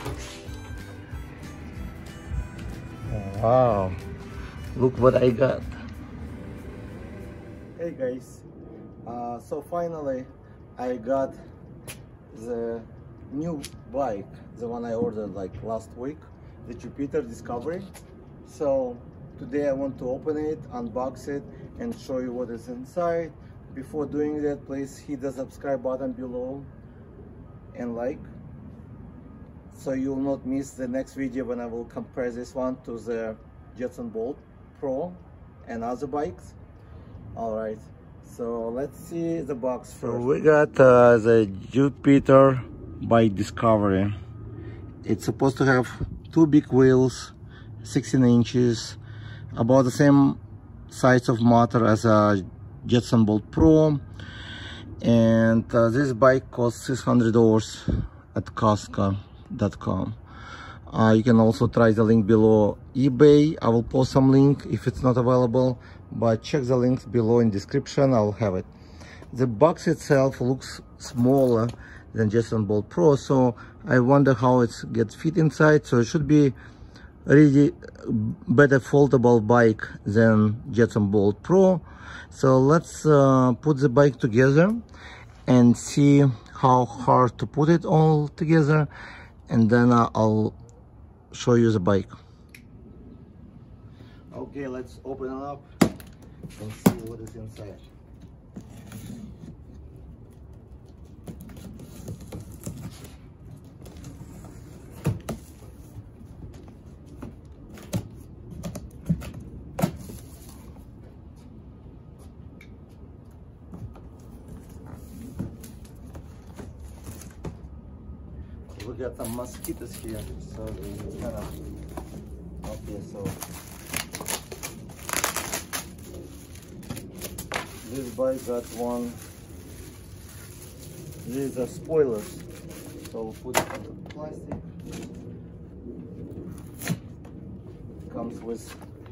Wow, look what I got. Hey guys, so finally I got the new bike, the one I ordered like last week, the Jupiter Discovery. So today I want to open it, unbox it, and show you what is inside. Before doing that, please hit the subscribe button below and like, so you will not miss the next video when I will compare this one to the Jetson Bolt Pro and other bikes. Alright, so let's see the box first. So we got the Jupiter bike Discovery. It's supposed to have two big wheels, 16 inches, about the same size of motor as a Jetson Bolt Pro, and this bike costs $600 at Costco.com. You can also try the link below eBay. I will post some link if it's not available, but check the links below in description. I'll have it. The box itself looks smaller than Jetson Bolt Pro, so I wonder how it gets fit inside. So it should be really better foldable bike than Jetson Bolt Pro. So let's put the bike together and see how hard to put it all together, and then I'll show you the bike. Okay, let's open it up and see what is inside. We got some mosquitoes here, so it's kind of okay. So this bike got one. These are spoilers, so we'll put it on the plastic. It comes with.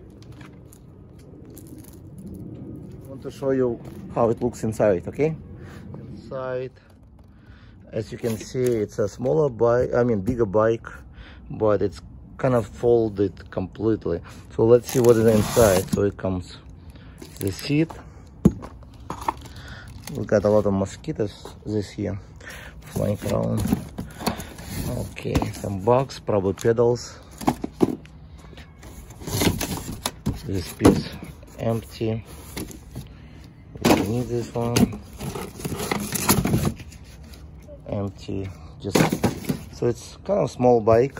I want to show you how it looks inside. Okay, inside. As you can see, it's a smaller bike, bigger bike, but it's kind of folded completely. So let's see what is inside. So it comes the seat. We got a lot of mosquitoes this year flying around. Okay, some box, probably pedals. This piece empty. We need this one. Empty, just so it's kind of small bike,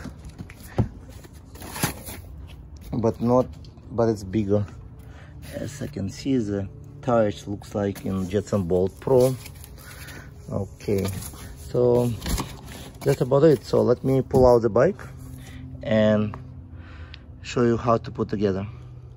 but it's bigger. As I can see, the tires looks like in Jetson Bolt Pro. Okay, so that's about it. So let me pull out the bike and show you how to put together.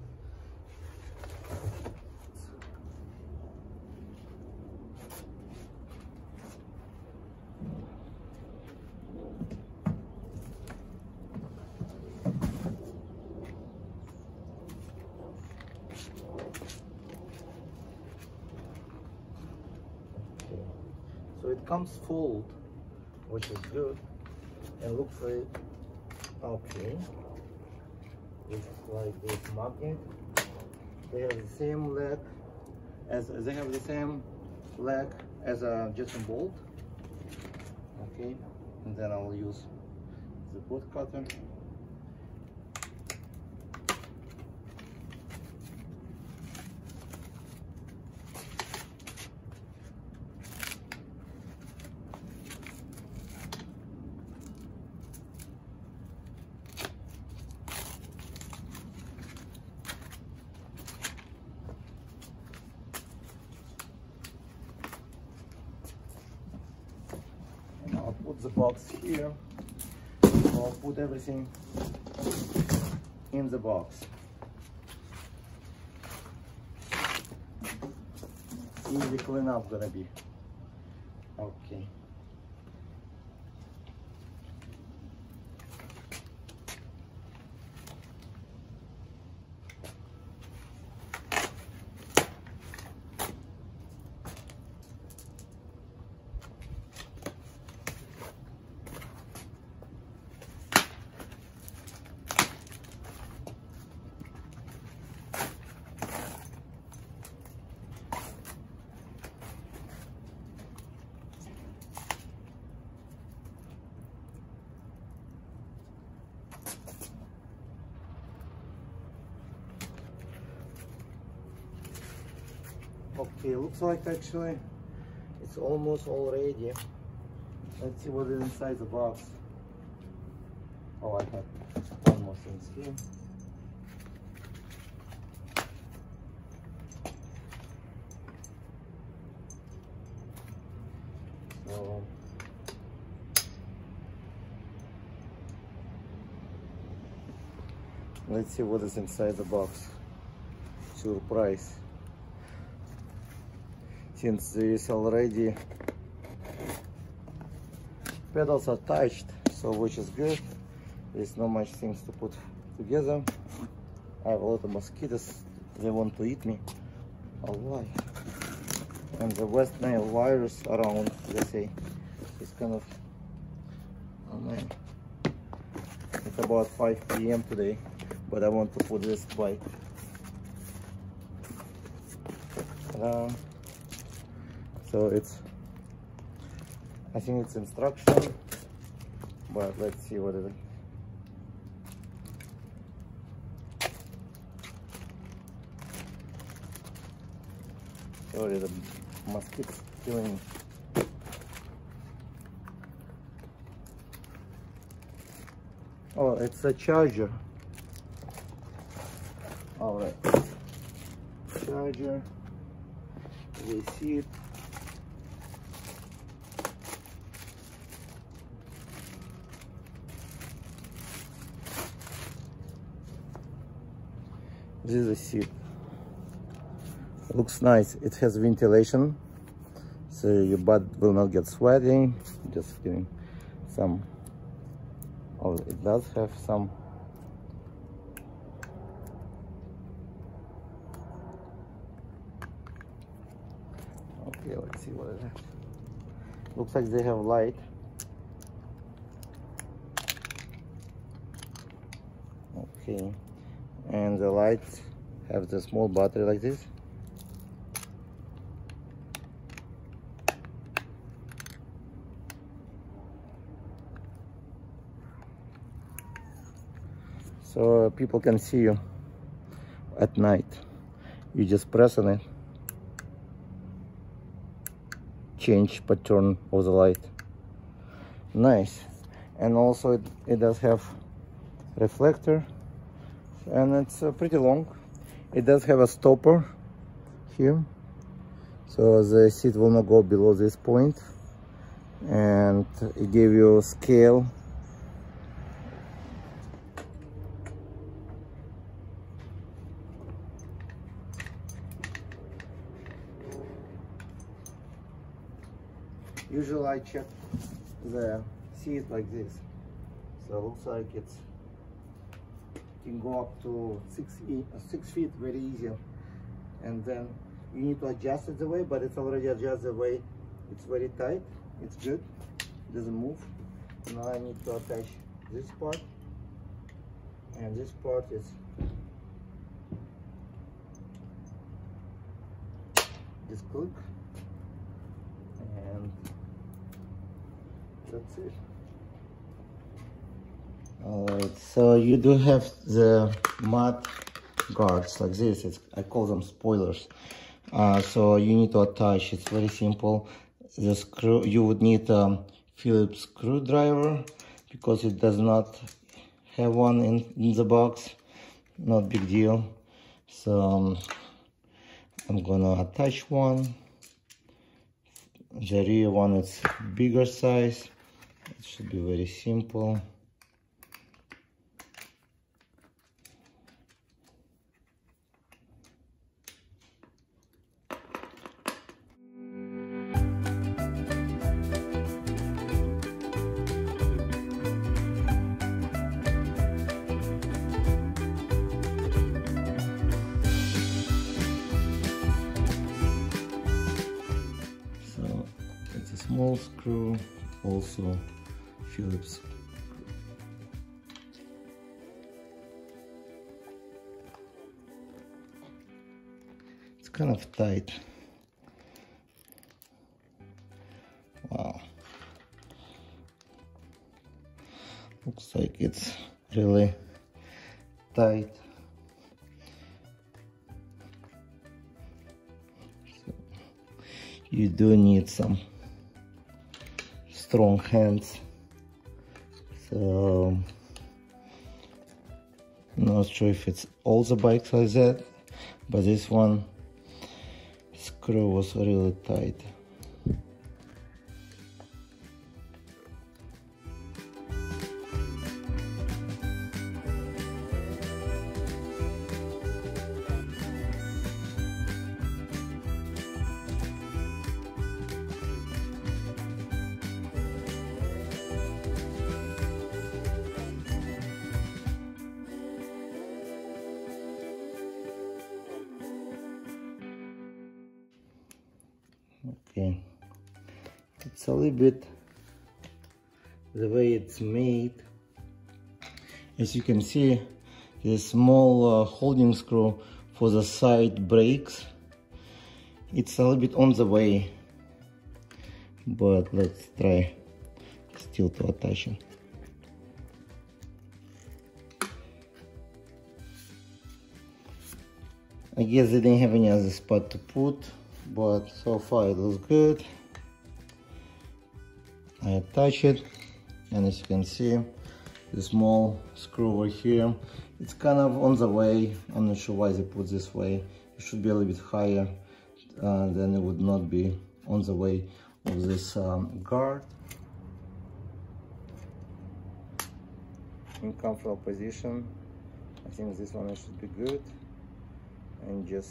So it comes full, which is good, and looks like okay. It's like this magnet. They have the same leg as a Jetson Bolt. Okay, and then I'll use the bolt cutter. I'll put the box here. I'll put everything in the box. Easy cleanup gonna be. Okay. Okay, looks like actually it's almost all ready. Let's see what is inside the box. Oh, I have one more thing here. So let's see what is inside the box. Surprise. Since there is already pedals attached, so which is good. There's not much things to put together. I have a lot of mosquitoes. They want to eat me alive. And the West Nile virus around, they say, is kind of, oh man. It's about 5 p.m. today, but I want to put this bike. So it's, I think it's instruction, but let's see what it is. Sorry, the mosquitoes killing me. Oh, it's a charger. All right, charger. We see it. This is a seat. Looks nice. It has ventilation, so your butt will not get sweaty. Just giving some. Oh, it does have some. Okay, let's see what it is. Looks like they have light. Okay, and the lights have the small battery like this. So people can see you at night. You just press on it, change pattern of the light. Nice. And also it does have reflector, and it's pretty long. It does have a stopper here, so the seat will not go below this point, and it gave you scale. Usually I check the seat like this, so it looks like it can go up to 6 feet very easy, and then you need to adjust it the way, but it's already adjusted the way. It's very tight, it's good, it doesn't move. Now I need to attach this part, and this part is just click, and that's it. Alright, so you do have the mud guards like this. I call them spoilers. So you need to attach. It's very simple. The screw, you would need a Phillips screwdriver because it does not have one in the box. Not big deal. So I'm gonna attach one. The rear one is bigger size. It should be very simple. So it's a small screw, also Phillips. It's kind of tight. Wow. Looks like it's really tight. So you do need some strong hands. So not sure if it's all the bikes like that, but this one screw was really tight. Okay, it's a little bit the way it's made. As you can see, the small holding screw for the side brakes. It's a little bit on the way, but let's try still to attach it. I guess they didn't have any other spot to put, but so far it looks good. I attach it, and as you can see, the small screw over here, it's kind of on the way. I'm not sure why they put this way. It should be a little bit higher, then it would not be on the way of this guard. In comfortable position, I think this one should be good, and just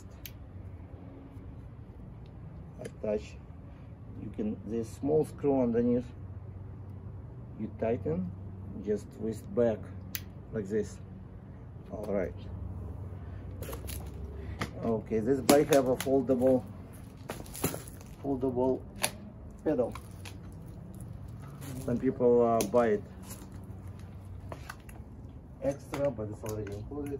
attach. You can, this small screw underneath, you tighten, just twist back like this. All right. Okay, this bike have a foldable pedal. Some people buy it extra, but it's already included.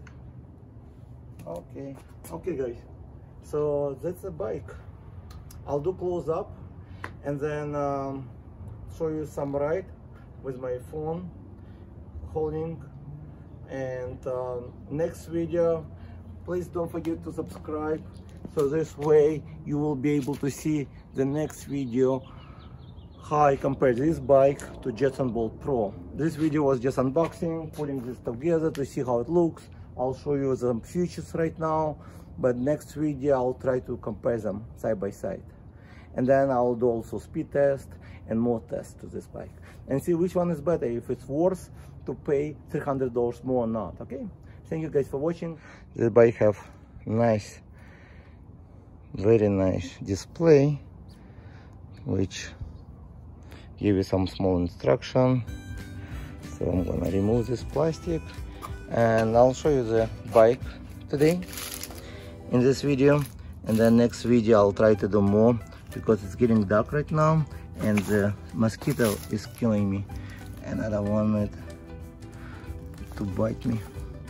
Okay guys, so that's the bike. I'll do close up and then show you some ride with my phone holding. And next video, please don't forget to subscribe, so this way you will be able to see the next video how I compare this bike to Jetson Bolt Pro. This video was just unboxing, putting this together to see how it looks. I'll show you some features right now, but next video I'll try to compare them side by side. And then I'll do also speed test and more tests to this bike and see which one is better, if it's worth to pay $300 more or not. Okay, thank you guys for watching. This bike have nice, very nice display, which give you some small instruction. So I'm gonna remove this plastic and I'll show you the bike today in this video, and then next video I'll try to do more because it's getting dark right now and the mosquito is killing me and I don't want it to bite me.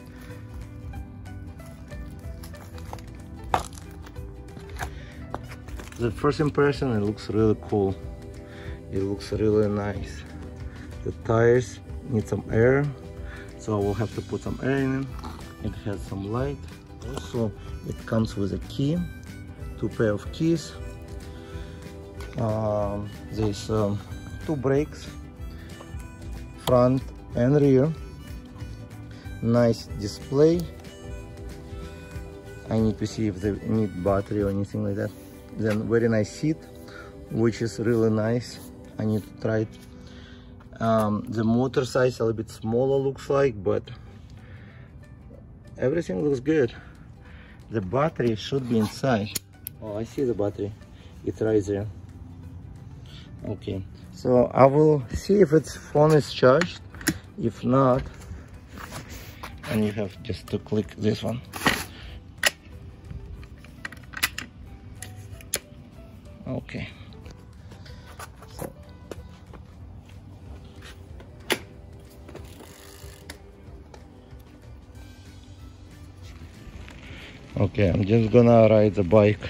The first impression, it looks really cool. It looks really nice. The tires need some air, so I will have to put some air in it. It has some light. Also, it comes with a key, 2 pair of keys. There's 2 brakes, front and rear. Nice display. I need to see if they need battery or anything like that. Then very nice seat, which is really nice. I need to try it. The motor size a little bit smaller looks like, but everything looks good. The battery should be inside. Oh, I see the battery. It's right there. Okay, so I will see if its phone is charged. If not, and you have just to click this one. Okay. So. Okay, I'm just gonna ride the bike.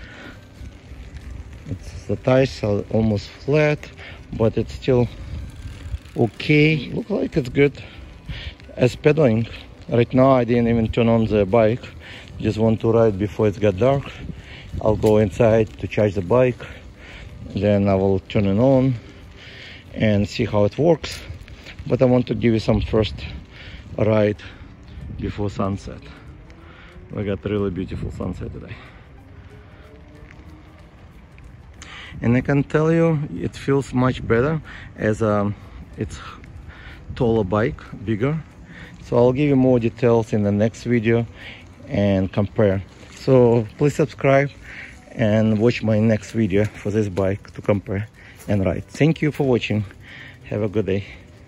The tires are almost flat, but it's still okay. Looks like it's good as pedaling. Right now I didn't even turn on the bike, just want to ride before it got dark. I'll go inside to charge the bike then I will turn it on and see how it works. But I want to give you some first ride before sunset. We got really beautiful sunset today. And I can tell you it feels much better as it's taller bike, bigger. So I'll give you more details in the next video and compare. So please subscribe and watch my next video for this bike to compare and ride. Thank you for watching. Have a good day.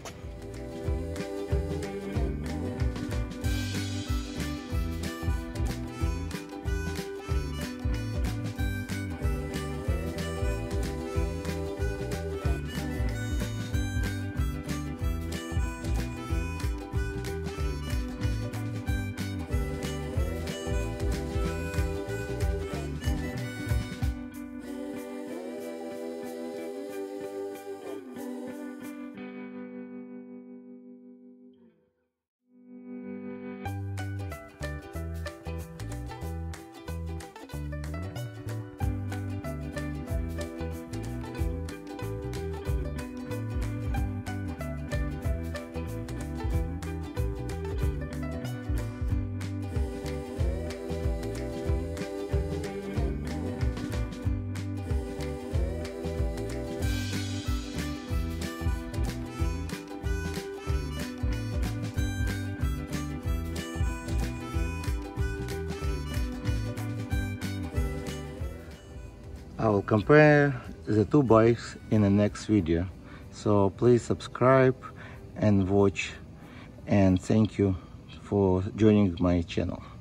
I will compare the two bikes in the next video. So please subscribe and watch, and thank you for joining my channel.